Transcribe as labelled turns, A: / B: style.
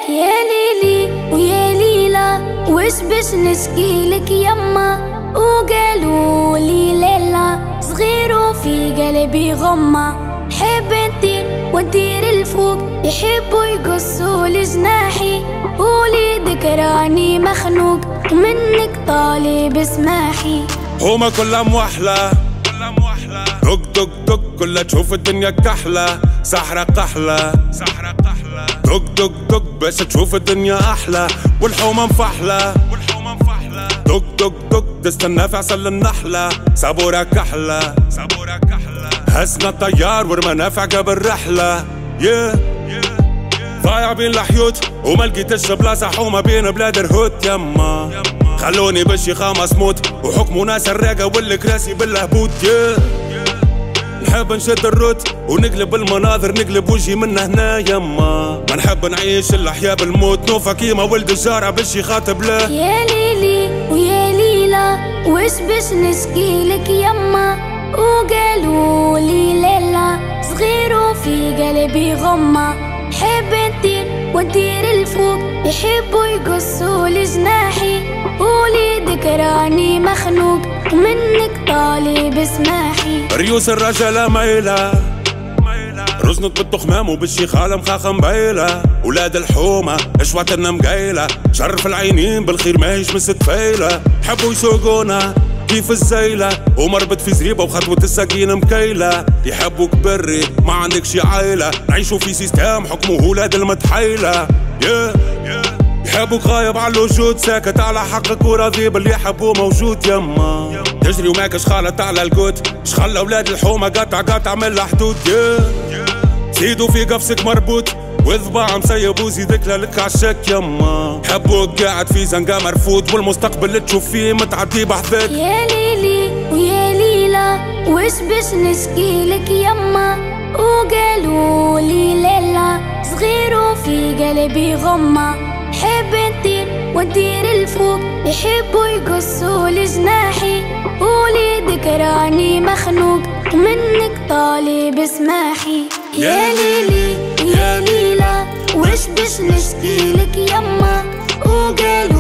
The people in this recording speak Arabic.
A: يا ليلي ويا ليلى وش باش نشكيلك يما، وقالوا لي ليلى صغير وفي قلبي غمة، حب نطير وندير الفوق يحبوا يقصوا لجناحي، وليدك راني مخنوق ومنك طالب اسماحي.
B: هما كلها موحلة دق دق دق كلها تشوف الدنيا كحلة، سحرة قحلة دق دق دق باش تشوف الدنيا أحلى، والحومة مفحلة دق دق دق تستنى في عسل النحلة، صبورة كحلة هزنا الطيار ورمانا في عقب الرحلة. ضايع بين الحيوت وما لقيتش بلاصة حومة بين بلاد الهوت يما، خلوني بالشيخة مسموت وحكموا ناس الراقة والكراسي بالهبوط. نحب نشد الروت ونقلب المناظر، نقلب وجهي من هنا يما، ما نحب نعيش الأحياء بالموت، نوفا كيما ولد الجارة باش يخاطب له.
A: يا ليلي ويا ليلى وش باش نشكيلك يما، وقالوا لي ليلى صغير وفي قلبي غمة، حب نطير وندير الفوق يحبوا يقصوا لجناحي، وليدك راني مخنوق ومنك طالب اسماحي.
B: ريوس الرجالة مايلة رزنت بالتخمام وبالشيخالة مخاخة مبايلة، ولاد الحومة اشواتنا مقايلة، شرف العينين بالخير ماهيش مستفايلة، حبوا يسوقونا كيف الزيلة ومربط في زريبة وخطوة السكينة مكيلة، يحبوك بري ما عندكش عايلة، نعيشوا في سيستم حكمه ولاد المتحيلة. يحبوك غايب على الوجود ساكت على حقك وراضي باللي يحبوه موجود يما، تجري وماكش خالط على القوت، شخلى ولاد الحومة قطع من الحدود. زيدوا في قفصك مربوط وذباع مسيب وزيدك لك عالشك يما، حبوك قاعد في زنقة مرفوض والمستقبل اللي تشوف فيه متعدي بحذاك.
A: يا ليلي ويا ليلى وش باش نشكيلك يما، وقالوا لي ليلى صغير وفي قلبي غمة، حب نطير وندير الفوق يحبوا يقصوا لجناحي، وليدك راني مخنوق ومنك طالب اسماحي. يا ليلي يا ليلى وش باش نشكيلك يما، وقالوا